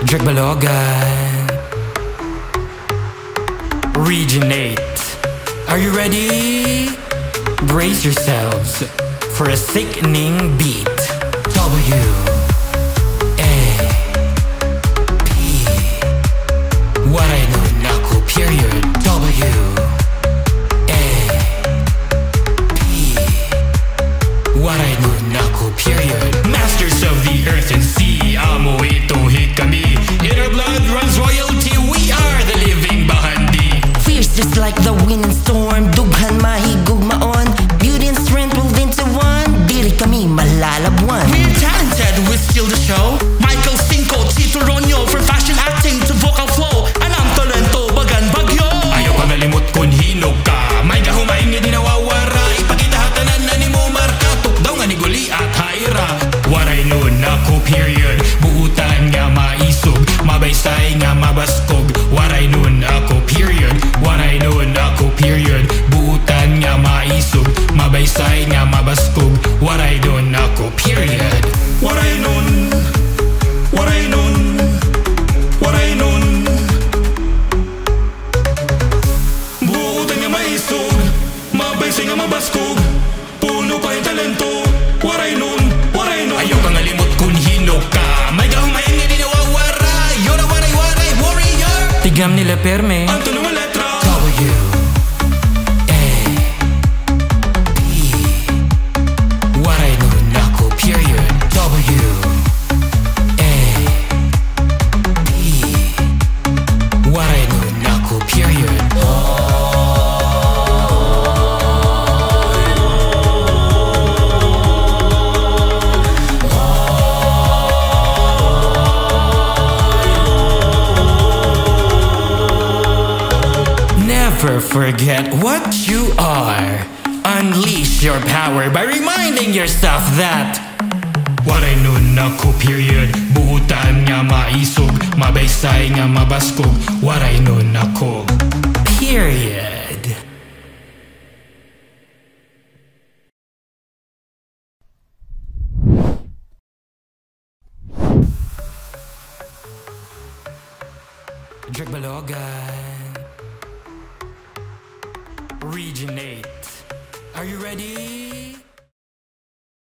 Dragbalogan. Originate. Are you ready? Brace yourselves for a sickening beat. W.A.P. Waraynon Ako, period. W.A.P. Waraynon Ako, period. Masters of the earth and sea, amo ito hit kami. In our blood runs royalty, we are the living bahandi. Fierce just like the wind and storm, dughan mahigug maon. Beauty and strength rolled into one, diri kami malalabuan. We're talented, we steal the show. Michael Cinco, Tito Ronyo, from fashion acting to vocal flow. Anang talento, bagan bagyo. Ayaw ka nalimot kung hinog ka. May gahumain nga di nawawara. Ipakita hatanan na ni mo marka. Tukdaw nga ni guli at haira. Waraynon Ako, period. Buotan nga maisog. Mabaysay nga mabaskog. Waraynon Ako, period. Waraynon Ako, period. Buotan nga maisog. Mabaysay nga mabaskog. Waraynon Ako, period. Waraynon, Waraynon, Waraynon. Buotan nga maisog, mabaysay nga mabaskog. Puno pa yung talento. Waraynon, Waraynon. Ayaw ka ngalimot kung hinog ka. May gahumayan nga di nawawara. You're a waray-waray warrior. Tigam nila perme. Ang tanong ang letra. W.A.P. Waraynon Ako, period. W.A.P. Waraynon Ako, period. Never forget what you are. Unleash your power by reminding yourself that Waraynon Ako, period. Buotan nga maisog. Mabaysay nga mabaskog. Waraynon Ako, period. Dragbalogan. Originate. Are you ready?